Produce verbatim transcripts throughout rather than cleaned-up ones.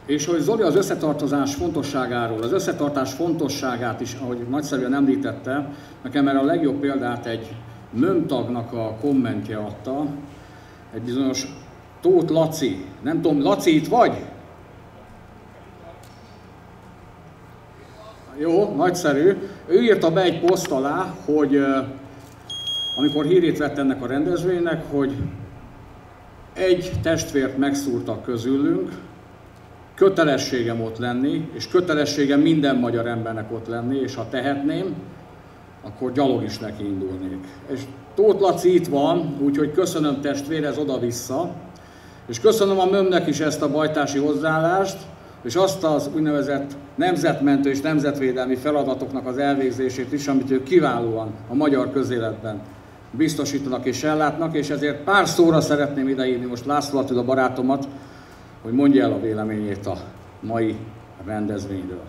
És hogy Zoli az összetartozás fontosságáról, az összetartás fontosságát is, ahogy nagyszerűen említette, nekem erre a legjobb példát egy MÖM-tagnak a kommentje adta, egy bizonyos Tóth Laci. Nem tudom, Laci, itt vagy? Jó, nagyszerű. Ő írta be egy poszt alá, hogy amikor hírét vett ennek a rendezvénynek, hogy egy testvért megszúrtak közülünk, kötelességem ott lenni, és kötelességem minden magyar embernek ott lenni, és ha tehetném, akkor gyalog is neki indulnék. És Tóth Laci itt van, úgyhogy köszönöm testvér, ez oda-vissza, és köszönöm a MÖM-nek is ezt a bajtási hozzáállást, és azt az úgynevezett nemzetmentő és nemzetvédelmi feladatoknak az elvégzését is, amit ők kiválóan a magyar közéletben biztosítanak és ellátnak, és ezért pár szóra szeretném idehívni most László Attila barátomat, hogy mondja el a véleményét a mai rendezvényről.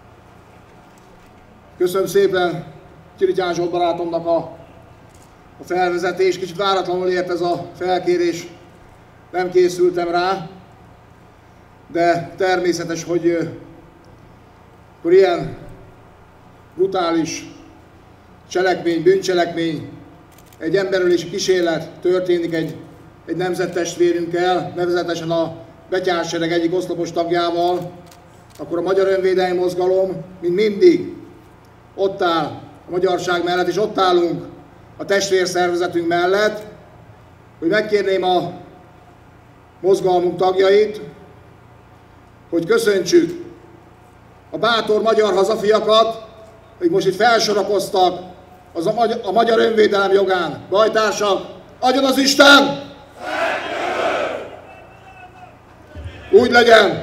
Köszönöm szépen Csirityán Zsolt barátomnak a, a felvezetés. Kicsit váratlanul ért ez a felkérés, nem készültem rá, de természetes, hogy akkor ilyen brutális cselekmény, bűncselekmény, egy emberölési kísérlet történik egy, egy nemzettestvérünkkel, nevezetesen a betyársereg egyik oszlopos tagjával, akkor a Magyar Önvédelmi Mozgalom, mint mindig, ott áll a magyarság mellett, és ott állunk a testvérszervezetünk mellett, hogy megkérném a mozgalmunk tagjait, hogy köszöntsük a bátor magyar hazafiakat, akik most itt felsorakoztak az a, magyar, a magyar önvédelem jogán. Bajtársak, adjon az Isten! Úgy legyen!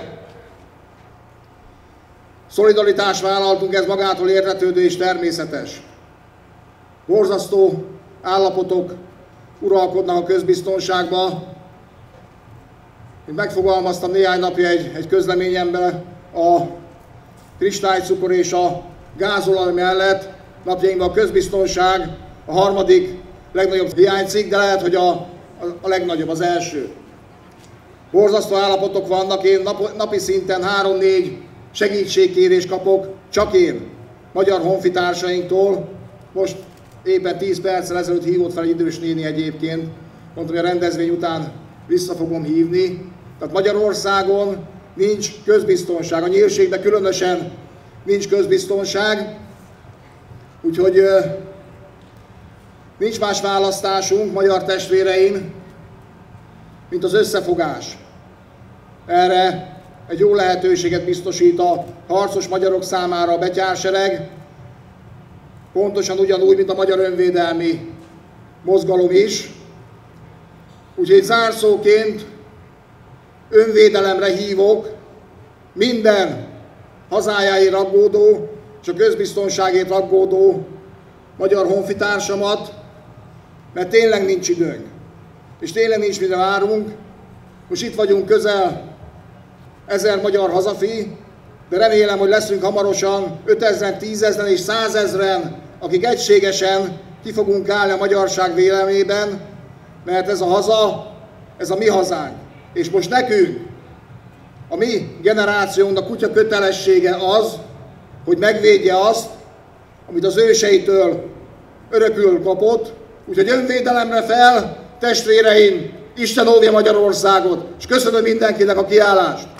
Szolidaritást vállaltunk, ez magától értetődő és természetes. Borzasztó állapotok uralkodnak a közbiztonságban. Én megfogalmaztam néhány napja egy, egy közleményemben a kristálycukor és a gázolaj mellett napjainkban a közbiztonság a harmadik legnagyobb hiánycikk, de lehet, hogy a, a, a legnagyobb, az első. Borzasztó állapotok vannak, én nap, napi szinten három-négy segítségkérést kapok, csak én, magyar honfitársainktól. Most éppen tíz perccel ezelőtt hívott fel egy idős néni egyébként, mondtam, hogy a rendezvény után vissza fogom hívni. Tehát Magyarországon nincs közbiztonság, a nyírségben különösen nincs közbiztonság, úgyhogy nincs más választásunk, magyar testvéreim, mint az összefogás. Erre egy jó lehetőséget biztosít a harcos magyarok számára a betyársereg, pontosan ugyanúgy, mint a Magyar Önvédelmi Mozgalom is. Úgyhogy zárszóként önvédelemre hívok minden hazájáért aggódó és a közbiztonságért aggódó magyar honfitársamat, mert tényleg nincs időnk, és tényleg nincs mire várunk. Most itt vagyunk közel ezer magyar hazafi, de remélem, hogy leszünk hamarosan ötezren, tízezren és százezren, akik egységesen ki fogunk állni a magyarság vélemében, mert ez a haza, ez a mi hazánk. És most nekünk, a mi generációnknak kutya kötelessége az, hogy megvédje azt, amit az őseitől örökül kapott. Úgyhogy önvédelemre fel, testvéreim, Isten óvja Magyarországot, és köszönöm mindenkinek a kiállást!